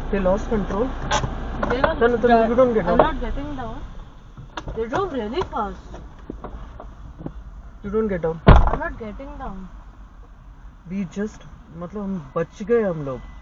They lost control. They were You don't get down. I'm not getting down. They drove really fast. You don't get down. I'm not getting down. We just मतलब हम बच गए हम लोग